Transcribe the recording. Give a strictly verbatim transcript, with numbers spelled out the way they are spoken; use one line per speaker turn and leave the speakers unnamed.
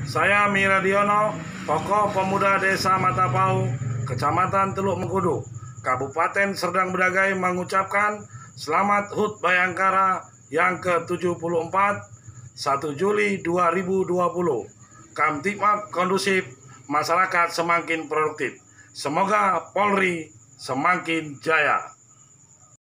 Saya Miradiono, tokoh pemuda Desa Matapau, Kecamatan Teluk Mengkudu, Kabupaten Serdang Bedagai mengucapkan selamat H U T Bayangkara yang ke tujuh puluh empat, satu Juli dua ribu dua puluh. Kamtipmas kondusif, masyarakat semakin produktif. Semoga Polri semakin jaya.